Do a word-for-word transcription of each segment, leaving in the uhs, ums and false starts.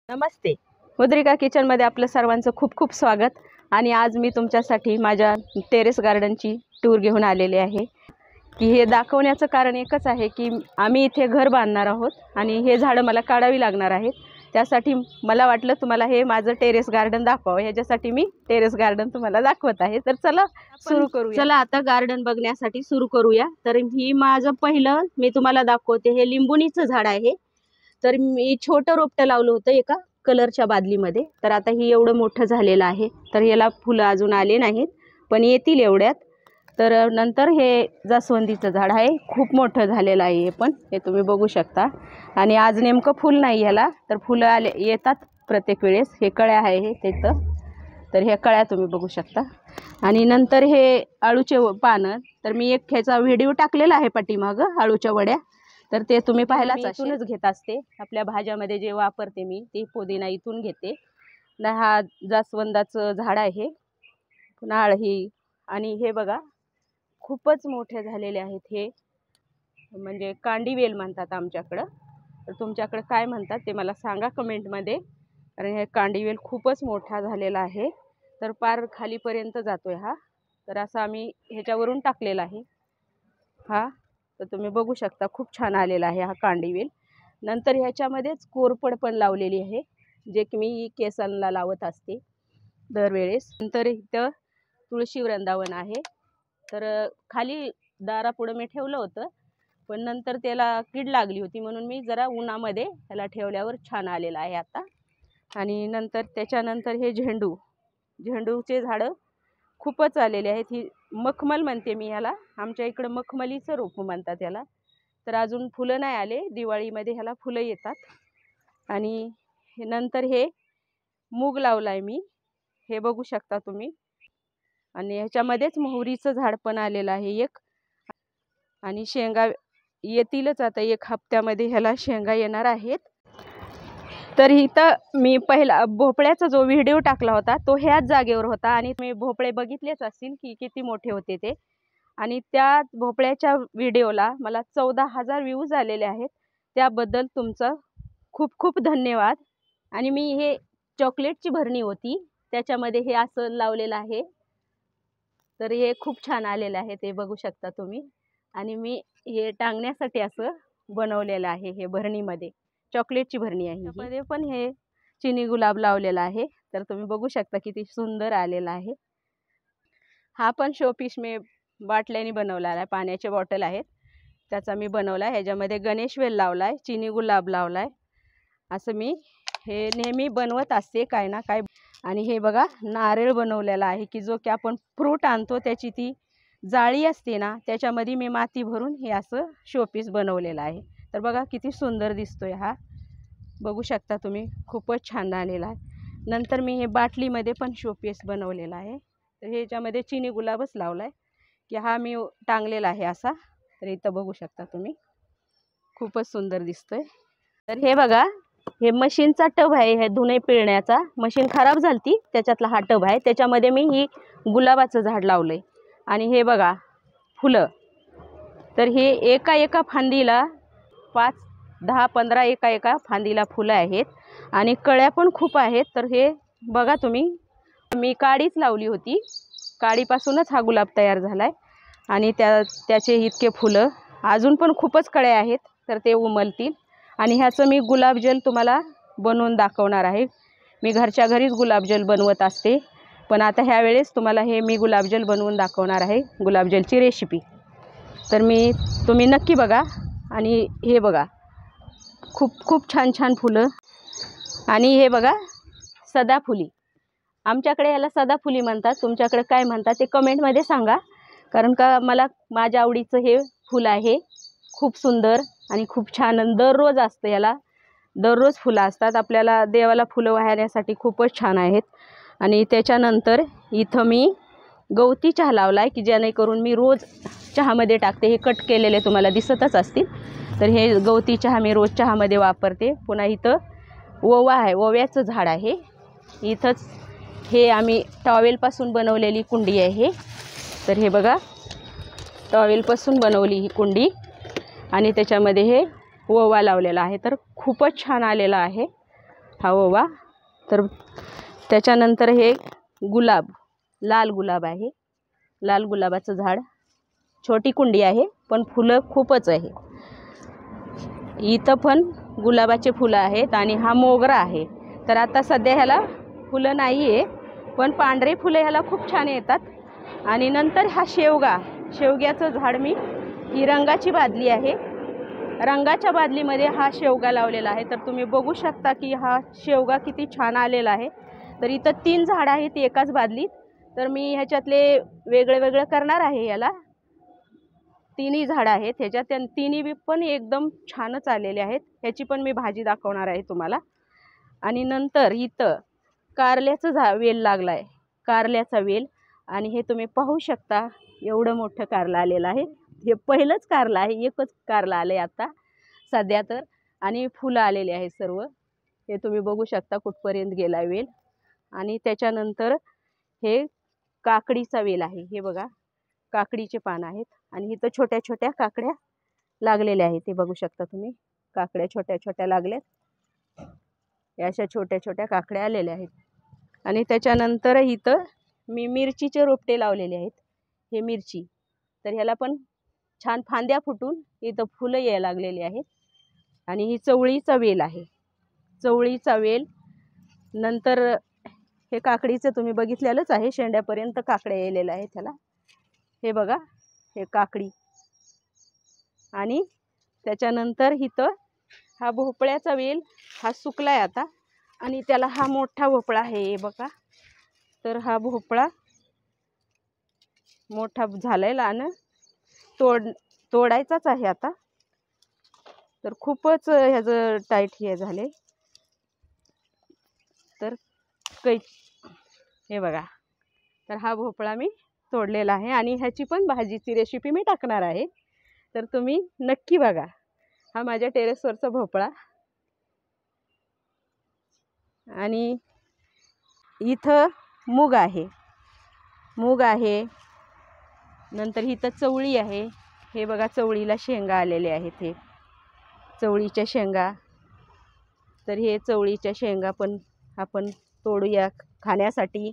नमस्ते, मुद्रिका किचनमध्ये आपलं सर्वांचं खूप खूप स्वागत। आणि आज मी तुमच्यासाठी माझ्या टेरेस गार्डनची टूर घेऊन आलेले आहे की हे दाखवण्याचं कारण एकच आहे की आम्ही इथे घर बांधणार आहोत आणि हे झाडं मला काढावी लागणार आहेत। त्यासाठी मला वाटलं तुम्हाला हे माझं टेरेस गार्डन दाखवावं, ह्याच्यासाठी मी टेरेस गार्डन तुम्हाला दाखवत आहे। तर चला सुरू करूया। चला आता गार्डन बघण्यासाठी सुरू करूया। तर ही माझं पहिलं मी तुम्हाला दाखवते, हे लिंबुणीचं झाड आहे। तर मी छोटं रोपटं लावलं होतं एका कलरच्या बादलीमध्ये, तर आता ही एवढं मोठं झालेलं आहे। तर याला फुलं अजून आले नाहीत पण येतील एवढ्यात। तर नंतर हे जास्वंदीचं झाड आहे, खूप मोठं झालेलं आहे हे पण, हे तुम्ही बघू शकता। आणि आज नेमकं फुल नाही ह्याला, तर फुलं आले येतात प्रत्येक वेळेस। हे कळ्या आहे हे तिथं, तर ह्या कळ्या तुम्ही बघू शकता। आणि नंतर हे आळूचे पानं, तर मी एक ह्याचा व्हिडिओ टाकलेला आहे पाठीमागं आळूच्या वड्या, तर ते तुम्ही पाहिलाच असेल। इथूनच घेत असते, आपल्या भाज्यामध्ये जे वापरते मी ते पुदिना इथून घेते। हा जास्वंदाचं झाड आहे, नाळ ही। आणि हे बघा खूपच मोठे झालेले आहेत, हे म्हणजे कांडीवेल म्हणतात आमच्याकडं। तर तुमच्याकडे काय म्हणतात ते मला सांगा कमेंटमध्ये, कारण हे कांडीवेल खूपच मोठा झालेला आहे। तर पार खालीपर्यंत जातोय हा, तर असं आम्ही ह्याच्यावरून टाकलेला आहे हा। तर तुम्ही बघू शकता खूप छान आलेला आहे हा कांडीवेल। नंतर ह्याच्यामध्येच कोरफड पण लावलेली आहे, जे की मी केसांना लावत असते दरवेळेस। नंतर इथं तुळशी वृंदावन आहे, तर खाली दारापुढं मी ठेवलं होतं, पण नंतर त्याला कीड लागली होती म्हणून मी जरा उन्हामध्ये त्याला ठेवल्यावर छान आलेला आहे आता। आणि नंतर त्याच्यानंतर हे झेंडू झेंडूचे झाडं खूपच आलेले आहेत। ही मखमल म्हणते मी ह्याला, आमच्या इकडं मखमलीचं रोप म्हणतात याला। तर अजून फुलं नाही आले, दिवाळीमध्ये ह्याला फुलं येतात। आणि नंतर हे मूग लावलं आहे मी, हे बघू शकता तुम्ही। आणि ह्याच्यामध्येच मोहरीचं झाड पण आलेलं आहे एक, आणि शेंगा येतीलच आता एक हप्त्यामध्ये, ह्याला शेंगा येणार आहेत। तर इथं मी पहिला भोपळ्याचा जो व्हिडिओ टाकला होता तो ह्याच जागेवर होता, आणि तुम्ही भोपळे बघितलेच असतील की किती मोठे होते ते। आणि त्या भोपळ्याच्या व्हिडिओला मला चौदा हजार व्ह्यूज आलेले आहेत, त्याबद्दल तुमचं खूप खूप धन्यवाद। आणि मी हे चॉकलेटची भरणी होती त्याच्यामध्ये हे असं लावलेलं आहे, तर हे खूप छान आलेलं आहे, ते बघू शकता तुम्ही। आणि मी हे टांगण्यासाठी असं बनवलेलं आहे, हे भरणीमध्ये चॉकलेटची भरणी आहे। मध्ये पण हे चिनी गुलाब लावलेला आहे, तर तुम्ही बघू शकता किती सुंदर आलेला आहे। हा पण शोपीस मी बाटल्याने बनवलेला आहे, पाण्याचे बॉटल आहेत त्याचा मी बनवला आहे। ह्याच्यामध्ये गणेशवेल लावला आहे, चिनी गुलाब लावला आहे, असं मी हे नेहमी बनवत असते काय ना काय। आणि हे बघा नारळ बनवलेला आहे, की जो की आपण फ्रूट आणतो त्याची ती जाळी असते ना, त्याच्यामध्ये मी माती भरून हे असं शोपीस बनवलेलं आहे। तर बघा किती सुंदर दिसतोय हा, बघू शकता तुम्ही, खूपच छान आलेला आहे। नंतर मी हे बाटलीमध्ये पण शोपीस बनवलेला आहे, तर ह्याच्यामध्ये चिनी गुलाबच लावला आहे की हा मी टांगलेला आहे असा। तर इथं बघू शकता तुम्ही, खूपच सुंदर दिसतोय। तर हे बघा हे मशीनचा टब आहे, हे धुणे पिळण्याचा मशीन खराब झालती त्याच्यातला हा टब आहे, त्याच्यामध्ये मी ही गुलाबाचं झाड लावलंय। आणि हे बघा फुलं, तर हे एका एका फांदीला पाच दहा पंधरा एका एका फांदीला फुलं आहेत, आणि कळ्या पण खूप आहेत। तर हे बघा तुम्ही, मी काडीच लावली होती, काडीपासूनच हा गुलाब तयार झालाय। आणि त्या त्याचे इतके फुलं, अजून पण खूपच कळ्या आहेत, तर ते उमलतील। आणि ह्याचं मी गुलाबजल तुम्हाला बनवून दाखवणार आहे। मी घरच्या घरीच गुलाबजल बनवत असते, पण आता ह्या वेळेस तुम्हाला हे मी गुलाबजल बनवून दाखवणार आहे, गुलाबजलची रेसिपी। तर मी तुम्ही नक्की बघा। आणि हे बघा खूप खूप छान छान फुलं। आणि हे बघा सदाफुली, आमच्याकडे याला सदाफुली म्हणतात, तुमच्याकडे काय म्हणतात ते कमेंटमध्ये सांगा, कारण का मला माझ्या आवडीचं हे फुल आहे, खूप सुंदर आणि खूप छान। दररोज असतं याला, दररोज फुलं असतात, आपल्याला देवाला फुलं वाहण्यासाठी खूपच छान आहेत। आणि त्याच्यानंतर इथं मी गवती चहा लावला आहे, की जेणेकरून मी रोज चहामध्ये टाकते, हे कट केलेले तुम्हाला दिसतच असतील। तर हे गवती चहा मी रोज चहामध्ये वापरते। पुन्हा इथं ओवा आहे, ओव्याचं झाड आहे इथंच। हे आम्ही टॉवेलपासून बनवलेली कुंडी आहे, तर हे बघा टॉवेलपासून बनवली ही कुंडी, आणि त्याच्यामध्ये हे ओवा लावलेला आहे, तर खूपच छान आलेला आहे। हा ओवा. तर त्याच्यानंतर हे गुलाब, लाल गुलाब आहे, लाल गुलाबाचं झाड. छोटी कुंडी आहे पण फुलं खूपच आहे. इथं पण गुलाबाचे फुलं आहेत आणि हा मोगरा आहे. तर आता सध्या ह्याला फुलं नाही आहे, पण पांढरे फुलं ह्याला खूप छान येतात. आणि नंतर हा शेवगा, शेवग्याचं झाड, मी ही रंगाची बादली आहे, रंगाच्या बादलीमध्ये हा शेवगा लावलेला आहे. तर तुम्ही बघू शकता की हा शेवगा किती छान आलेला आहे. तर इथं तीन झाडं आहेत एकाच बादलीत. तर मी ह्याच्यातले वेगळे वेगळे करणार आहे. याला तिन्ही झाडं आहेत ह्याच्यात, तिन्ही पण एकदम छानच आलेले आहेत. ह्याची पण मी भाजी दाखवणार आहे तुम्हाला. आणि नंतर इथं कारल्याचं झा वेल लागला आहे, कारल्याचा वेल. आणि हे तुम्ही पाहू शकता एवढं मोठं कारलं आलेलं आहे. हे पहिलंच कारलं आहे, एकच कारलं आलं आहे आता सध्या तर. आणि फुलं आलेले आहेत सर्व, हे तुम्ही बघू शकता कुठपर्यंत गेला वेल. आणि त्याच्यानंतर हे काकडीचा वेल आहे, हे बघा काकडीचे पान आहेत. आणि इथं छोट्या छोट्या काकड्या लागलेल्या आहेत, हे बघू शकता तुम्ही. काकड्या छोट्या छोट्या लागल्यात, या अशा छोट्या छोट्या काकड्या आलेल्या आहेत. आणि त्याच्यानंतर इथं मी मिरचीचे रोपटे लावलेले आहेत, हे मिरची. तर ह्याला पण छान फांद्या फुटून इथं फुलं यायला लागलेली आहेत. आणि ही चवळीचा वेल आहे, चवळीचा वेल. नंतर हे काकडीचं तुम्ही बघितलेलंच आहे, शेंड्यापर्यंत काकड्या यायलेल्या आहेत ह्याला, हे बघा हे काकडी. आणि त्याच्यानंतर इथं हा भोपळ्याचा वेल, हा सुकलाय आता. आणि त्याला हा मोठा भोपळा आहे, हे बघा. तर हा भोपळा मोठा झालाय, लहान तोड तोडायचाच आहे आता. तर खूपच ह्याचं टाईट हे झाले. तर कै हे बघा, तर हा भोपळा मी तोडलेला आहे. आणि ह्याची पण भाजीची रेसिपी मी टाकणार आहे, तर तुम्ही नक्की बघा. हा माझ्या टेरेसवरचा भोपळा. आणि इथं मूग आहे, मूग आहे. नंतर इथं चवळी आहे, हे बघा चवळीला शेंगा आलेले आहेत, हे चवळीच्या शेंगा. तर हे चवळीच्या शेंगा पण आपण तोडूया खाण्यासाठी.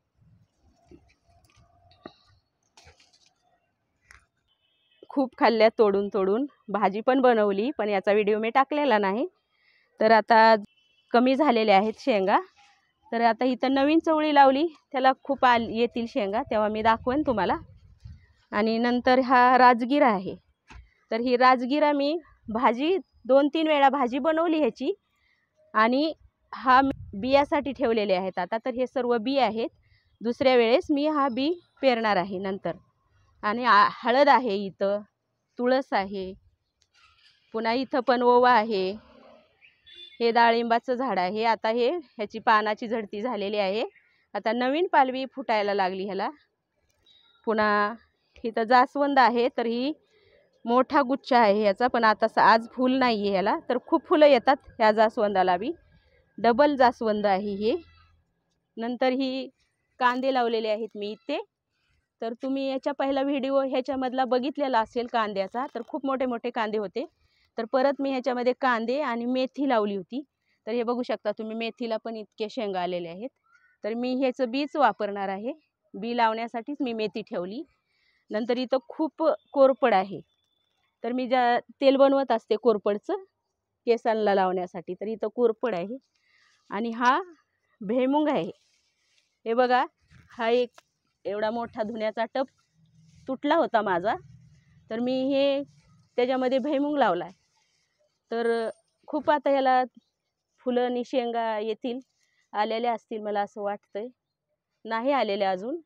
खूप खाल्ल्या तोडून तोडून, भाजी पण बनवली, पण याचा व्हिडिओ मी टाकलेला नाही. तर आता कमी झालेले आहेत शेंगा. तर आता इथं नवीन चवळी लावली, त्याला खूप आल येतील शेंगा, तेव्हा मी दाखवेन तुम्हाला. आणि नंतर हा राजगिरा आहे. तर ही राजगिरा मी भाजी दोन तीन वेळा भाजी बनवली ह्याची. आणि हा बियासाठी ठेवलेले आहेत आता. तर हे सर्व बी आहेत, दुसऱ्या वेळेस मी हा बी पेरणार आहे नंतर. आणि हळद आहे, इथं तुळस आहे, पुन्हा इथं पण ओवा आहे. हे डाळिंबाचं झाड आहे. आता हे ह्याची पानाची झडती झालेली आहे, आता नवीन पालवी फुटायला लागली ह्याला. पुन्हा इथं जास्वंद आहे. तर ही मोठा गुच्छ आहे ह्याचा, पण आता आज फूल नाही आहे ह्याला. तर खूप फुलं येतात ह्या जास्वंदाला बी, डबल जास्वंद आहे हे. नंतर ही कांदे लावलेले आहेत मी इथे. तर तुम्ही याच्या पहिला व्हिडिओ ह्याच्यामधला बघितलेला असेल कांद्याचा, तर खूप मोठे मोठे कांदे होते. तर परत मी ह्याच्यामध्ये कांदे आणि मेथी लावली होती. तर हे बघू शकता तुम्ही, मेथीला पण इतके शेंगा आलेले आहेत. तर मी ह्याचं बीच वापरणार आहे, बी लावण्यासाठीच मी मेथी ठेवली. नंतर इथं खूप कोरपड आहे. तर मी ज्या तेल बनवत असते कोरपडचं केसांना लावण्यासाठी, तर इथं कोरपड आहे. आणि हा भुईमुग आहे, हे बघा. हा एक एवढा मोठा धुण्याचा टब तुटला होता माझा, तर मी हे त्याच्यामध्ये भुईमुग लावला आहे. तर खूप आता ह्याला फुलं आणि शेंगा येतील, आलेल्या असतील मला असं वाटतंय, नाही आलेल्या अजून.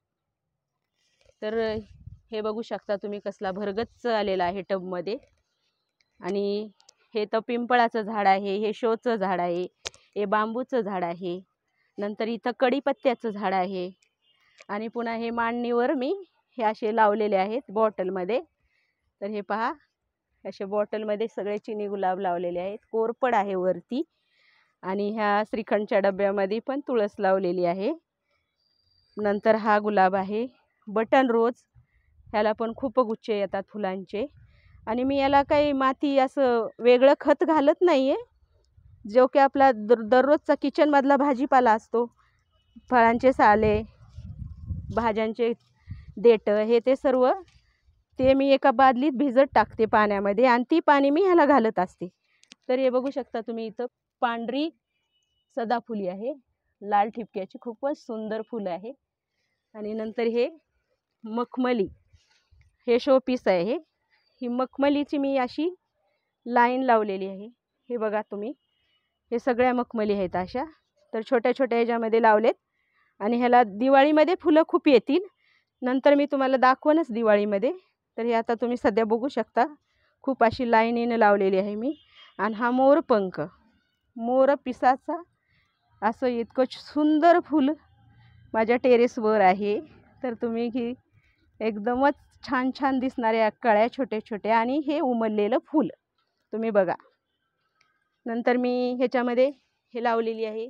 तर हे बघू शकता तुम्ही कसला भरगच्च आलेला आहे टबमध्ये. आणि हे तर पिंपळाचं झाड आहे, हे शोचं झाड आहे, हे बांबूचं झाड आहे. नंतर इथं कढीपत्त्याचं झाड आहे. आणि पुन्हा हे मांडणीवर मी हे असे लावलेले आहेत बॉटलमध्ये. तर हे पहा, असे बॉटलमध्ये सगळे चिनी गुलाब लावलेले आहेत. कोरपड आहे वरती. आणि ह्या श्रीखंडच्या डब्यामध्ये पण तुळस लावलेली आहे. नंतर हा गुलाब आहे, बटन रोज, ह्याला पण खूप गुच्छ येतात फुलांचे. आणि मी याला काही माती असं वेगळं खत घालत नाही आहे, जो की आपला दर दररोजचा किचनमधला भाजीपाला असतो, फळांचे साले, भाज्यांचे देठं, हे ते सर्व ते मी एका बादलीत भिजत टाकते पाण्यामध्ये आणि ती पाणी मी ह्याला घालत असते. तर हे बघू शकता तुम्ही, इथं पांढरी सदाफुली आहे, लाल ठिपक्याची, खूपच सुंदर फुलं आहे. आणि नंतर हे मखमली, हे शो पीस आहे. ही मखमलीची मी अशी लाईन लावलेली आहे. हे बघा तुम्ही, हे सगळ्या मखमली आहेत अशा. तर छोट्या छोट्या ह्याच्यामध्ये लावलेत आणि ह्याला दिवाळीमध्ये फुलं खूप येतील. नंतर मी तुम्हाला दाखवणच दिवाळीमध्ये. तर हे आता तुम्ही सध्या बघू शकता, खूप अशी लाईनीनं लावलेली आहे मी. आणि हा मोरपंख, मोर पिसाचा असं इतकं सुंदर फूल माझ्या टेरेसवर आहे. तर तुम्ही ही एकदमच छान छान दिसणाऱ्या कळ्या छोटे छोटे आणि हे उमललेलं फूल तुम्ही बघा. नंतर मी ह्याच्यामध्ये हे लावलेली आहे,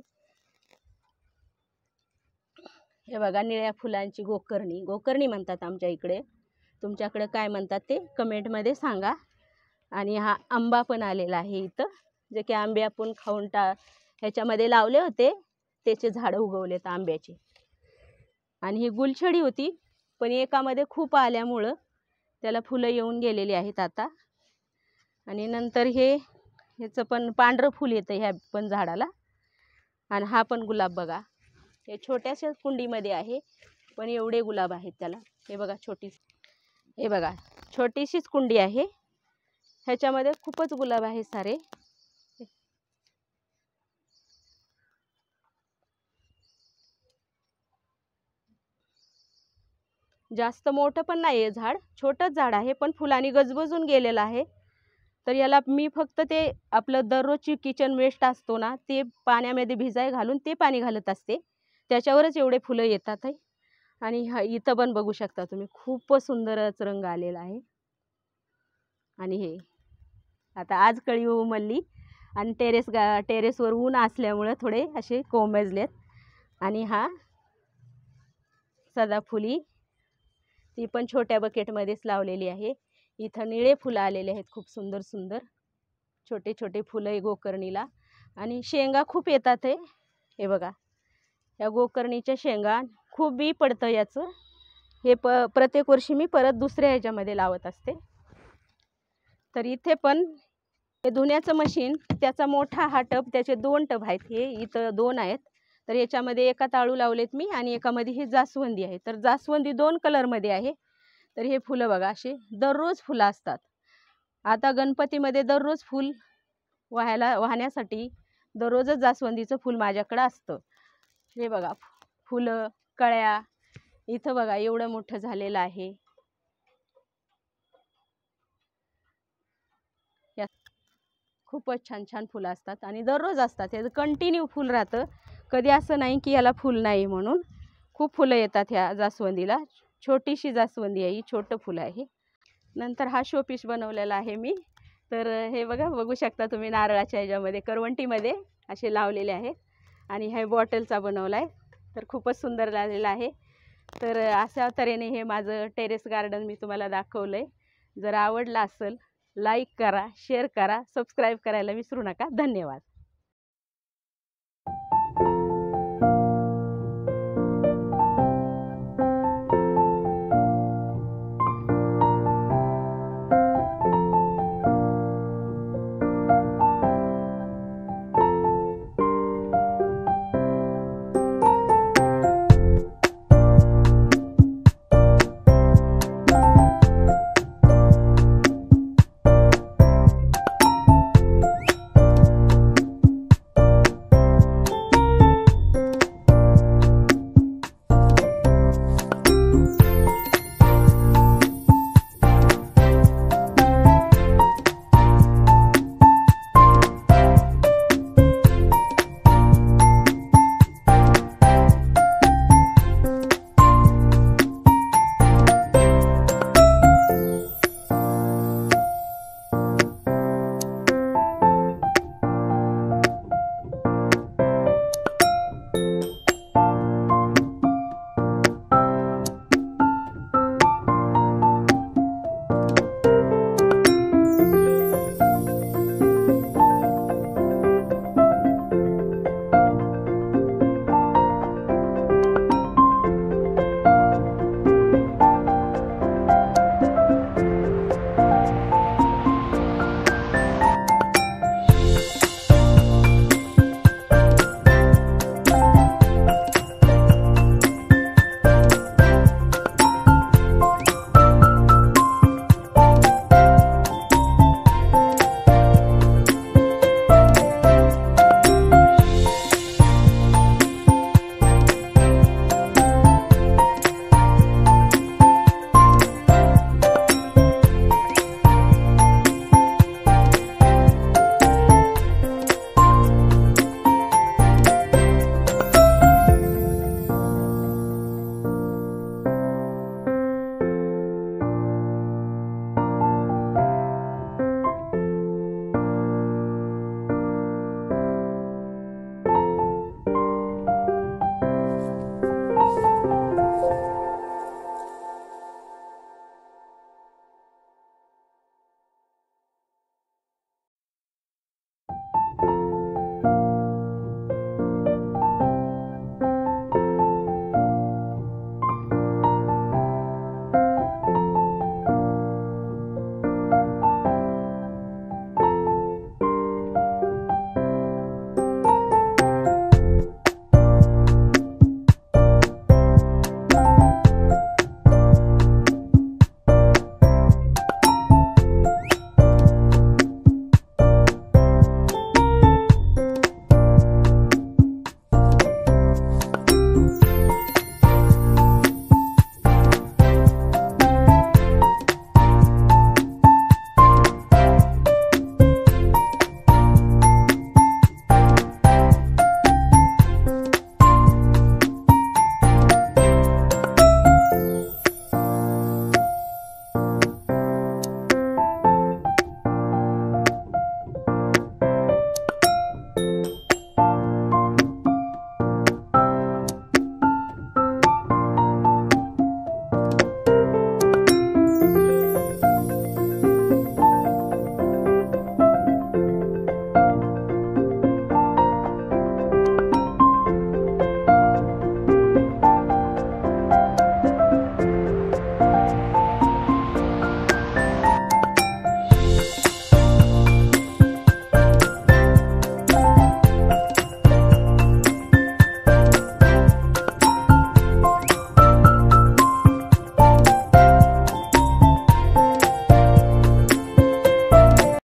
हे बघा, निळ्या फुलांची गोकर्णी, गोकर्णी म्हणतात आमच्या इकडे. तुमच्याकडे काय म्हणतात ते कमेंटमध्ये सांगा. आणि हा आंबा पण आलेला आहे इथं, जे की आंबे आपण खाऊन टा ह्याच्यामध्ये लावले होते, त्याचे झाडं उगवलेत आंब्याचे. आणि ही गुलछडी होती, पण एकामध्ये खूप आल्यामुळं त्याला फुलं येऊन गेलेली आहेत आता. आणि नंतर हे ह्याचं पण पांढरं फूल येतं ह्या पण झाडाला. आणि हा पण गुलाब बघा, हे छोट्याशा कुंडीमध्ये आहे, पण एवढे गुलाब आहेत त्याला. हे बघा छोटी, हे बघा छोटीशीच कुंडी आहे, ह्याच्यामध्ये खूपच गुलाब आहे सारे. जास्त मोठं पण नाही आहे झाड, छोटंच झाड आहे, पण फुलांनी गजबजून गेलेलं आहे. तर याला मी फक्त ते आपलं दररोजची किचन वेस्ट असतो ना, ते पाण्यामध्ये भिजाय घालून ते पाणी घालत असते, त्याच्यावरच एवढे फुलं येतात आहे. आणि हा इथं पण बघू शकता तुम्ही, खूपच सुंदरच रंग आलेला आहे. आणि हे आता आज कळी उमलली आणि टेरेस गा टेरेसवर ऊन असल्यामुळं थोडे असे कोमेजलेत. आणि हा सदाफुली, ती पण छोट्या बकेटमध्येच लावलेली आहे. इथं निळे फुलं आलेले आहेत, खूप सुंदर सुंदर छोटे छोटे फुलं आहे गोकर्णीला. आणि शेंगा खूप येतात आहे, हे बघा, या गोकर्णीच्या शेंगा खूप बी पडतं याचं. हे प प्रत्येक वर्षी मी परत दुसऱ्या ह्याच्यामध्ये लावत असते. तर इथे पण हे धुण्याचं मशीन, त्याचा मोठा हा टब, त्याचे दोन टब आहेत, हे इथं दोन आहेत. तर याच्यामध्ये एका ताळू लावलेत मी आणि एकामध्ये ही जास्वंदी आहे. तर जास्वंदी दोन कलरमध्ये आहे. तर हे फुलं बघा, असे दररोज फुलं असतात. आता गणपतीमध्ये दररोज फूल वाहायला वाहण्यासाठी दररोजच जास्वंदीचं फूल माझ्याकडं असतं. हे बघा फुलं, कळ्या, इथं बघा एवढं मोठं झालेलं आहे. यात खूपच छान छान फुलं असतात आणि दररोज असतात, हे कंटिन्यू फूल राहतं. कधी असं नाही की याला फूल नाही म्हणून. खूप फुलं येतात ह्या जास्वंदीला. छोटीशी जास्वंदी आहे ही, छोटं फुलं आहे. नंतर हा शोपीस बनवलेला आहे मी. तर हे बघा, बघू शकता तुम्ही, नारळाच्या ह्याच्यामध्ये करवंटीमध्ये असे लावलेले आहेत. आणि हे बॉटलचा बनवला आहे, तर खूपच सुंदर लागलेला आहे. तर अशा तऱ्हेने हे माझं टेरेस गार्डन मी तुम्हाला दाखवलं आहे. जर आवडलं असेल, लाईक करा, शेअर करा, सबस्क्राईब करायला विसरू नका. धन्यवाद.